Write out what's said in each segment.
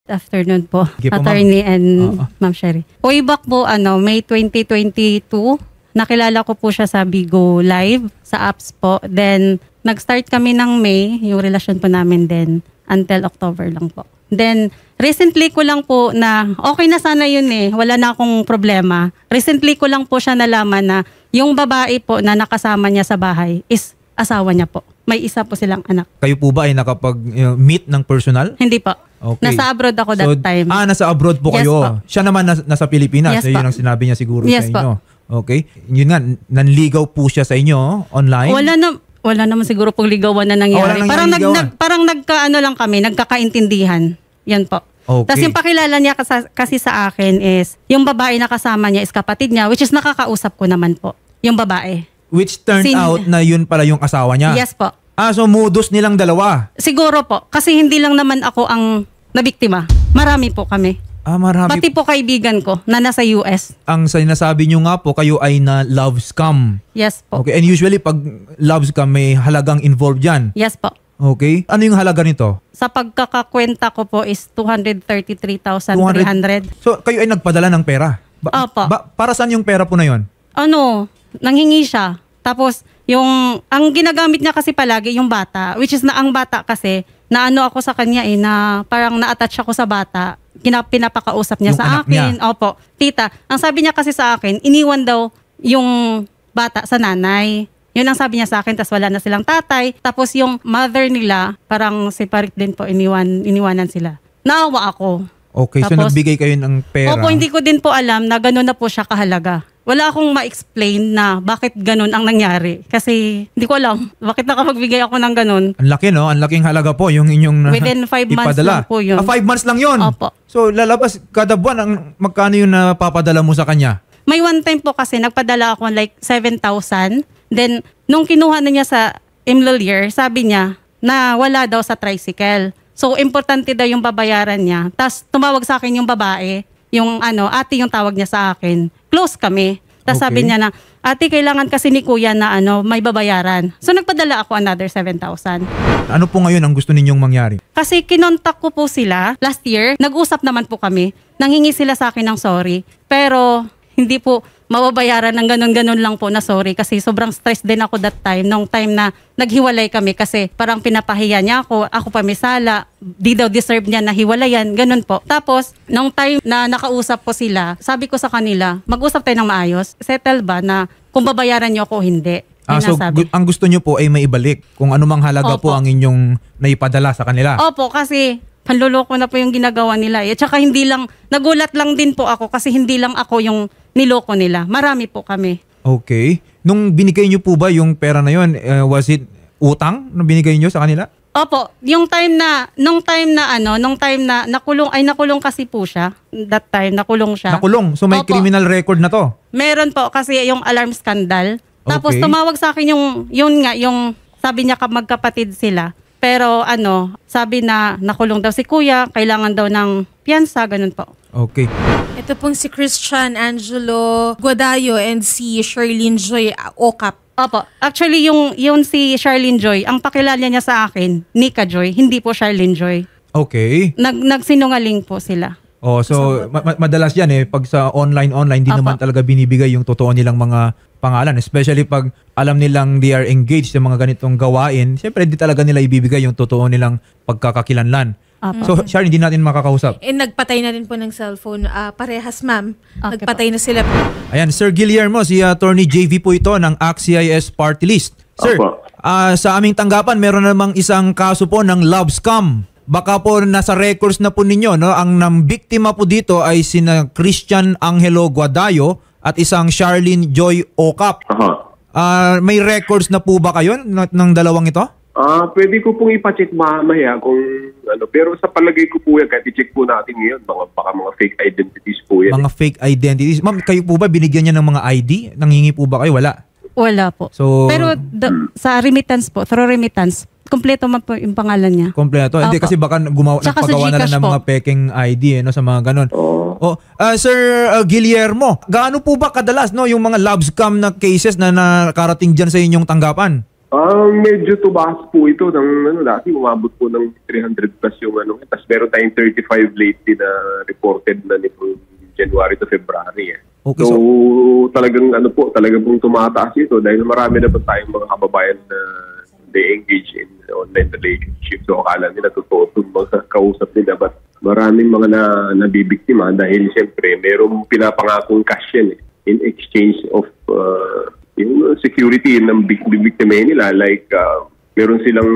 Afternoon po, Sige po, attorney and Ma'am Sherry. Way back po, May 2022, nakilala ko po siya sa Bigo Live, sa apps po. Then, nag-start kami ng May, yung relasyon po namin din, until October lang po. Then, recently ko lang po na, okay na sana yun wala na akong problema. Recently ko lang po siya nalaman na yung babae po na nakasama niya sa bahay is asawa niya po. May isa po silang anak. Kayo po ba ay nakapag-meet ng personal? Hindi po. Okay. Nasa abroad ako that time. Nasa abroad po Yes kayo. po. Siya naman nasa Pilipinas. Yes Yun po. ang sinabi niya siguro Yes sa inyo. Okay. Yun nga, nanligaw po siya sa inyo online? Wala naman siguro pong ligawan na nangyari. Wala nangyari Parang lang kami, nagkakaintindihan. Yan po. Okay. Tapos yung pakilala niya kasi sa akin is, yung babae na kasama niya is kapatid niya, which is nakakausap ko naman po. Yung babae. Which turned out na yun pala yung asawa niya? Yes po. So modus nilang dalawa? Siguro po. Kasi hindi lang naman ako ang nabiktima. Marami po kami. Marami. Pati po kaibigan ko na nasa US. Ang sinasabi niyo nga po, kayo ay na love scam. Yes po. Okay. And usually pag love scam, may halagang involved dyan. Yes po. Okay. Ano yung halaga nito? Sa pagkakakwenta ko po is 233,300. So kayo ay nagpadala ng pera? Opo. Para saan yung pera po na yun? Nanghingi siya. Tapos, ang ginagamit niya kasi palagi yung bata, which is na ang bata kasi, naano ako sa kanya na parang na-attach ako sa bata, pinapakausap niya Yung sa anak akin. niya. Opo. Tita, ang sabi niya kasi sa akin, iniwan daw yung bata sa nanay. Yun ang sabi niya sa akin, tapos wala na silang tatay. Tapos yung mother nila, parang separate din po, iniwanan sila. Naawa ako. Okay, so Tapos, nagbigay kayo ng pera. Opo, hindi ko din po alam na gano'n na po siya kahalaga. Wala akong ma-explain na bakit gano'n ang nangyari. Kasi hindi ko alam bakit nakapagbigay ako ng gano'n. Ang laki, no? Ang laking halaga po yung inyong Within 5 months ipadala. lang po yun. 5 months lang yun? Opo. So lalabas kada buwan ang magkano yung napapadala mo sa kanya? May one time po kasi nagpadala ako like 7,000. Then, nung kinuha na niya sa Imlolier, sabi niya na wala daw sa tricycle. So, importante daw yung babayaran niya. Tapos, tumawag sa akin yung babae, yung ate yung tawag niya sa akin. Close kami. Tapos sabi niya na, ate, kailangan kasi ni kuya na may babayaran. So, nagpadala ako another 7,000. Ano po ngayon ang gusto ninyong mangyari? Kasi kinontak ko po sila last year. Nag-usap naman po kami. Nanghingi sila sa akin ng sorry. Pero, hindi po mababayaran ng ganun-ganun lang po na sorry kasi sobrang stress din ako that time. Nung time na naghiwalay kami kasi parang pinapahiya niya ako pa may sala, di daw deserve niya na hiwalayan, ganun po. Tapos, nung time na nakausap po sila, sabi ko sa kanila, mag-usap tayo ng maayos, settle ba na kung babayaran niyo ako o hindi. So ang gusto niyo po ay maibalik kung anumang halaga Opo. po ang inyong naipadala sa kanila. Opo, kasi panluloko na po yung ginagawa nila. At saka hindi lang, nagulat lang din po ako kasi hindi lang ako yung niloko nila. Marami po kami. Okay. Nung binigay niyo po ba yung pera na yun, was it utang nung binigay niyo sa kanila? Opo, nung time na nakulong kasi po siya. That time, nakulong siya. Nakulong. So may Opo. criminal record na to. Meron po kasi yung alarm scandal. Tapos Okay. tumawag sa akin yung sabi niya magkapatid sila. Pero sabi na nakulong daw si kuya, kailangan daw ng piyansa, ganun po. Okay. Ito pong si Christian Angelo Guadayo and si Sherlyn Joy Ocap. Opo. Actually, yung si Charlene Joy, ang pakilala niya sa akin, Nika Joy, hindi po Charlene Joy. Okay. Nagsinungaling po sila. So madalas yan pag sa online, di Opo. naman talaga binibigay yung totoo nilang mga pangalan. Especially pag alam nilang they are engaged sa mga ganitong gawain, siyempre di talaga nila ibibigay yung totoo nilang pagkakakilanlan. Opo. So, Sharon, hindi natin makakausap. Nagpatay na rin po ng cellphone. Parehas, ma'am. Okay Nagpatay na sila. Ayan, Sir Guillermo, si Attorney JV po ito ng ACT-CIS Party List. Sir, Opo. sa aming tanggapan, meron namang isang kaso po ng love scam. Baka po nasa records na po ninyo, no? Ang biktima po dito ay sina Christian Angelo Guadayo at isang Charlene Joy Ocap. May records na po ba kayo ng dalawang ito? Pwede ko pong ipacheck mamaya kung pero sa palagay ko po yan, kahit i-check po natin ngayon, baka mga fake identities po yan. Mga fake identities. Ma'am, kayo po ba binigyan niya ng mga ID? Nanghingi po ba kayo? Wala. Wala po. So, Pero sa remittance po, through remittance, kompleto man po yung pangalan niya. kompleto. Hindi Opo. kasi baka Tsaka sa nagpagawa na lang GCash ng mga po. peking ID sa mga ganon. Sir Guillermo, gaano po ba kadalas yung mga love scam na cases na nakarating dyan sa inyong tanggapan? Medyo tumaas po ito ng dati umabot po ng 300 plus yung tapos meron tayong 35 lately na reported na nito January to February. Okay, so talagang talagang pong tumataas ito dahil marami na po tayong mga kababayan na they engage in online relationship. So akala nila totoo itong mga kausap nila, but maraming mga nabibiktima dahil siyempre merong pinapangakong cash yan in exchange of yung security ng bibiktimahin nila, like meron silang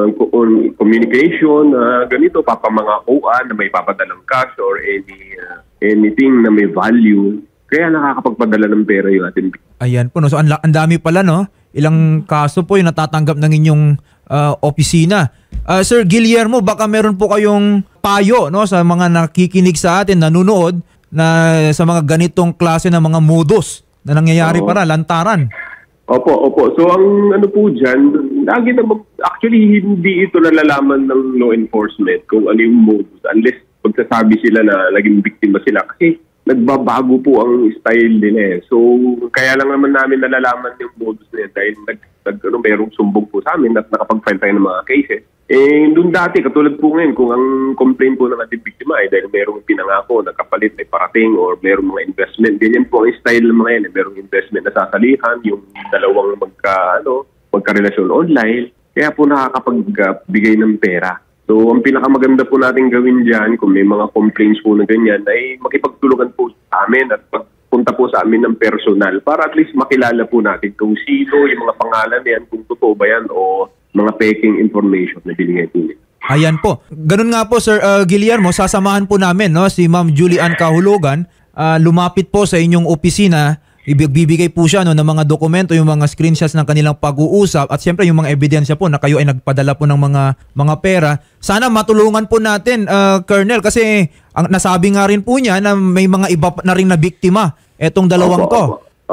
communication ganito, papamangakuan na may papadalang cash or anything na may value, kaya nakakapagpadala ng pera yung ating biktima. Ayan po, no? So ang dami pala, no? Ilang kaso po yung natatanggap ng inyong opisina. Sir Guillermo, baka meron po kayong payo, no, sa mga nakikinig sa atin, nanonood, na sa mga ganitong klase ng mga modus na nangyayari para lantaran. Opo. So ang po dyan, lagi naman, actually hindi ito nalalaman ng law enforcement kung ano yung modus unless pagsasabi sila na naging biktima sila, kasi nagbabago po ang style nila. So kaya lang naman namin nalalaman yung modus na yan dahil merong sumbong po sa amin at nakapag-file tayo ng mga cases. Doon dati, katulad po ngayon, kung ang complaint po ng ating biktima ay dahil merong pinangako, nagkapalit, ay parating, or merong mga investment, ganyan po ang style ng mga yan. Merong investment na sasalihan, yung dalawang magkarelasyon online, kaya po nakakapagbigay ng pera. So, ang pinakamaganda po natin gawin dyan, kung may mga complaints po na ganyan, ay makipagtulungan po sa amin at pagpunta po sa amin ng personal para at least makilala po natin kung sino, yung mga pangalan yan, kung totoo ba yan o mga peking information na binigay po nila. Ayan po. Ganun nga po, Sir Guillermo, sasamahan po namin, no, si Ma'am Julian Kahulugan, lumapit po sa inyong opisina. Ibibigay po siya, no, ng mga dokumento, yung mga screenshots ng kanilang pag-uusap at siyempre yung mga ebidensya po na kayo ay nagpadala po ng mga pera. Sana matulungan po natin, Colonel, kasi ang nasabi nga rin po niya na may mga iba na rin na biktima etong dalawang to.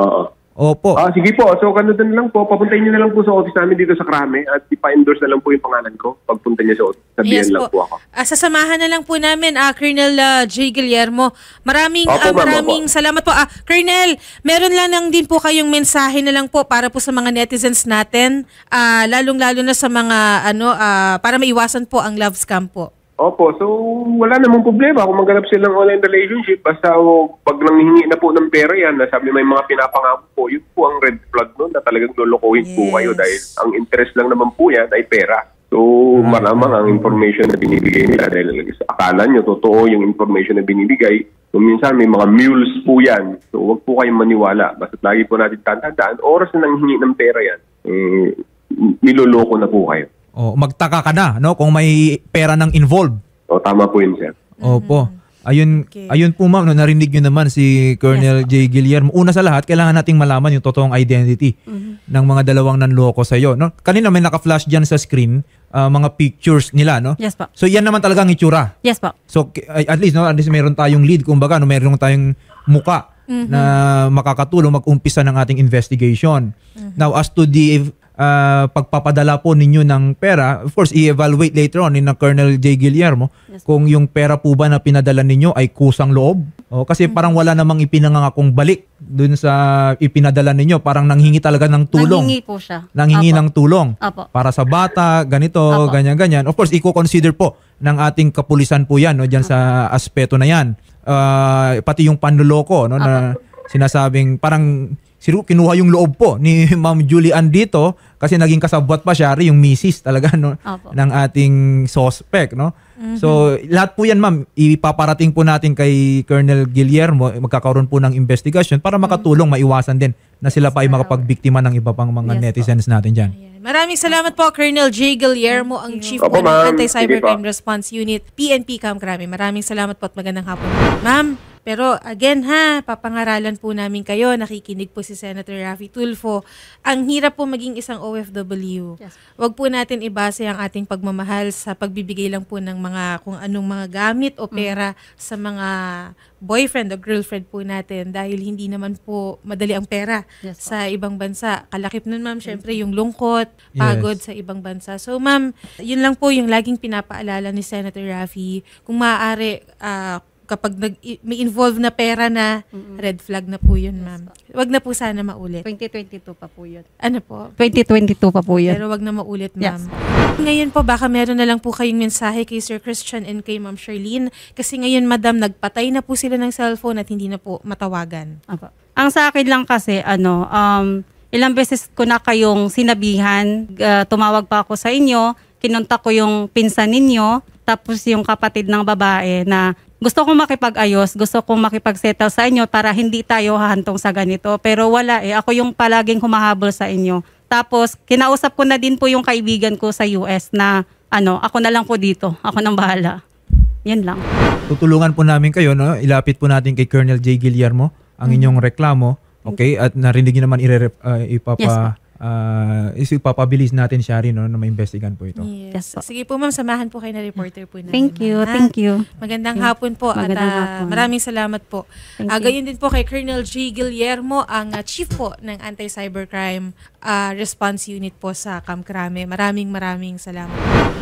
Opo. Sige po. So, kanutan lang po. Papuntahin niyo na lang po sa office namin dito sa Krame at ipa-endorse na lang po yung pangalan ko. Pagpunta niyo sa office, sabihan lang po ako. Sasamahan na lang po namin, Colonel J. Guillermo. Maraming salamat po. Colonel, meron lang din po kayong mensahe na lang po para po sa mga netizens natin, lalong-lalo na sa mga para maiwasan po ang love scam po. Opo, so wala namang problema kung maghanap silang online relationship. Basta pag nanghihingi na po ng pera yan, sabi may mga pinapangako po, yun po ang red flag nun na talagang lolokohin po kayo dahil ang interest lang naman po yan ay pera. So malamang ang information na binibigay nila dahil akala nyo totoo yung information na binibigay. So minsan may mga mules po yan. So wag po kayong maniwala. Basta lagi po natin tandaan, oras na nanghihingi ng pera yan, niloloko na po kayo. Magtaka ka na, no, kung may pera nang involved. Tama po yun, sir. Opo. Ayun po, ma'am, no, narinig nyo naman si Colonel J. Guillermo. Una sa lahat, kailangan nating malaman yung totoong identity ng mga dalawang nanloko sa iyo, no? Kanina may naka-flash diyan sa screen, mga pictures nila, no? Yes po. So yan naman talaga ang itsura. Yes po. So at least meron tayong lead, kumbaga, no, meron tayong muka na makakatulong mag-umpisa ng ating investigation. Now, as to the pagpapadala po ninyo ng pera, of course, i-evaluate later on ni Colonel J. Guillermo kung yung pera po ba na pinadala ninyo ay kusang loob. Kasi parang wala namang ipinangakong balik dun sa ipinadala ninyo. Parang nanghingi talaga ng tulong. Nanghingi po siya. Nanghingi ng tulong. Apo. Para sa bata, ganito, ganyan-ganyan. Of course, i-consider po ng ating kapulisan po yan, no, dyan sa aspeto na yan. Pati yung panloloko, no, na sinasabing parang kinuha yung loob po ni Ma'am Julian dito kasi naging kasabwat pa siya yung misis talaga, no, ng ating suspect, no. So lahat po yan, ma'am, ipaparating po natin kay Colonel Guillermo. Magkakaroon po ng investigation para makatulong, maiwasan din na sila pa ay makapagbiktima ng iba pang mga netizens natin dyan. Maraming salamat po, Colonel J. Guillermo, ang Chief po ng Anti-Cybercrime Response Unit, PNP Camp Crame. Maraming salamat po at magandang hapon. Ma'am, pero again papangaralan po namin kayo, nakikinig po si Senator Raffy Tulfo. Ang hirap po maging isang OFW. Yes. Wag po natin ibase ang ating pagmamahal sa pagbibigay lang po ng mga kung anong mga gamit o pera sa mga boyfriend o girlfriend po natin dahil hindi naman po madali ang pera sa ibang bansa. Kalakip nun, ma'am, syempre yung lungkot, pagod sa ibang bansa. So, ma'am, yun lang po yung laging pinapaalala ni Senator Raffy. Kung maaari, kapag may involve na pera na, red flag na po yun, ma'am. Wag na po sana maulit. 2022 pa po yun. Ano po? 2022 pa po yun. Pero wag na maulit, ma'am. Yes. Ngayon po, baka meron na lang po kayong mensahe kay Sir Christian and kay Ma'am Charlene. Kasi ngayon, madam, nagpatay na po sila ng cellphone at hindi na po matawagan. Apa. Ang sa akin lang kasi, ilang beses ko na kayong sinabihan, tumawag pa ako sa inyo, kinontak ko yung pinsan ninyo, tapos yung kapatid ng babae na gusto kong makipag-ayos, gusto kong makipag-settle sa inyo para hindi tayo hahantong sa ganito. Pero wala ako yung palaging humahabol sa inyo. Tapos, kinausap ko na din po yung kaibigan ko sa US na, ako na lang po dito, ako nang bahala. Yan lang. Tutulungan po namin kayo, no? Ilapit po natin kay Colonel J. Guillermo ang inyong reklamo. Okay? At narinig niyo naman ipapabilis natin siya rin, no, na maimbestigan po ito. Yes. Sige po, ma'am, samahan po kayo na reporter po natin. Thank you, ma'am, ha? thank you. Magandang hapon po. Magandang at hapon. maraming salamat po. Thank you. Gayon din po kay Colonel J. Guillermo, ang chief po ng Anti-Cybercrime Response Unit po sa Kamkrame. Maraming salamat.